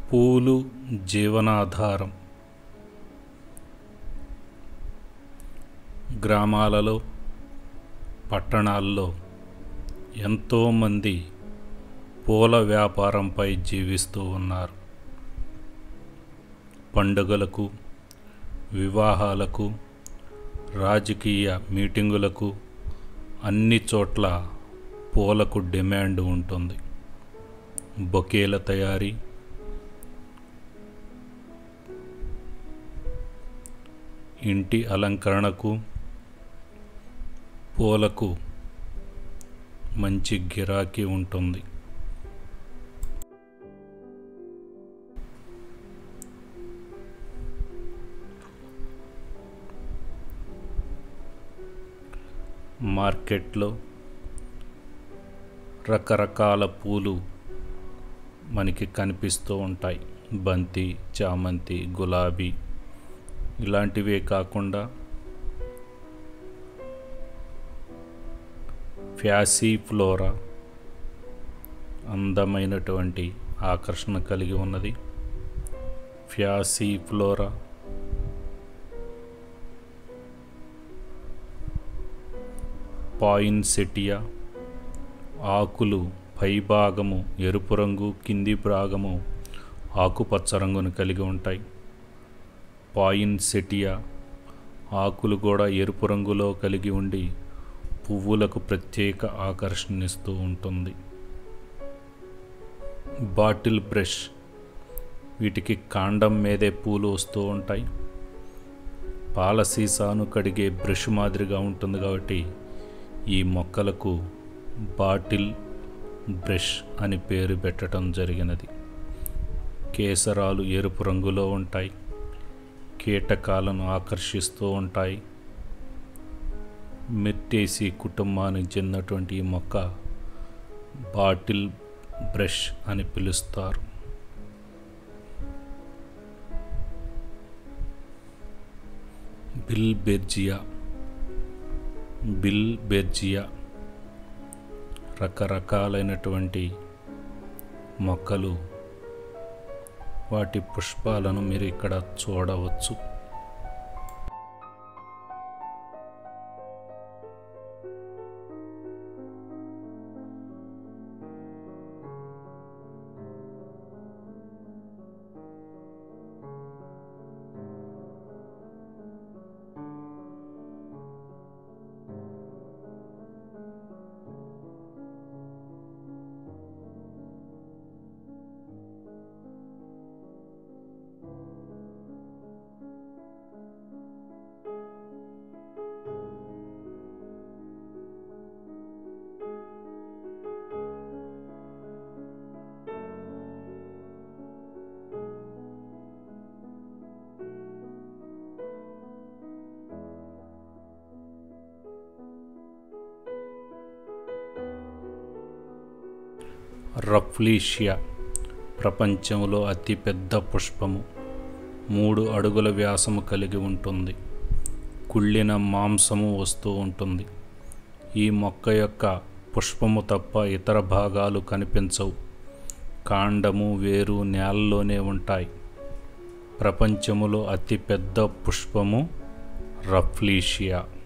పూలు జీవనాధారం. గ్రామాలలో, పట్టణాల్లో ఎంతోమంది పూల వ్యాపారంపై జీవిస్తూ ఉన్నారు. పండుగలకు, వివాహాలకు, రాజకీయ మీటింగులకు అన్ని చోట్ల పూలకు డిమాండ్ ఉంటుంది. బొకేల తయారీ, ఇంటి అలంకరణకు పూలకు మంచి గిరాకీ ఉంటుంది. మార్కెట్లో రకరకాల పూలు మనకి కనిపిస్తూ ఉంటాయి. బంతి, చామంతి, గులాబీ ఇలాంటివే కాకుండా ప్యాసిఫ్లోరా అందమైనటువంటి ఆకర్షణ కలిగి ఉన్నది. ప్యాసిఫ్లోరా, పాయిన్సెటియా ఆకులు పైభాగము ఎరుపు రంగు, కింది భాగము ఆకుపచ్చ రంగును కలిగి ఉంటాయి. పాయిన్సెటియా ఆకులు కూడా ఎరుపు రంగులో కలిగి ఉండి పువ్వులకు ప్రత్యేక ఆకర్షణిస్తూ ఉంటుంది. బాటిల్ బ్రష్, వీటికి కాండం మీదే పూలు వస్తూ ఉంటాయి. పాల సీసాను కడిగే బ్రష్ మాదిరిగా ఉంటుంది కాబట్టి ఈ మొక్కలకు బాటిల్ బ్రష్ అని పేరు పెట్టడం జరిగినది. కేసరాలు ఎరుపు రంగులో ఉంటాయి. కీటకాలను ఆకర్షిస్తూ ఉంటాయి. మిర్టేసి కుటుంబానికి చెందినటువంటి ఈ మొక్క బాటిల్ బ్రష్ అని పిలుస్తారు. బిల్బెర్జియా రకరకాలైనటువంటి మొక్కలు, వాటి పుష్పాలను మీరు ఇక్కడ చూడవచ్చు. రఫ్లీషియా ప్రపంచంలో అతిపెద్ద పుష్పము. 3 అడుగుల వ్యాసము కలిగి ఉంటుంది. కుళ్ళిన మాంసము వస్తూ ఉంటుంది. ఈ మొక్క యొక్క పుష్పము తప్ప ఇతర భాగాలు కనిపించవు. కాండము, వేరు నేలలోనే ఉంటాయి. ప్రపంచములో అతిపెద్ద పుష్పము రఫ్లీషియా.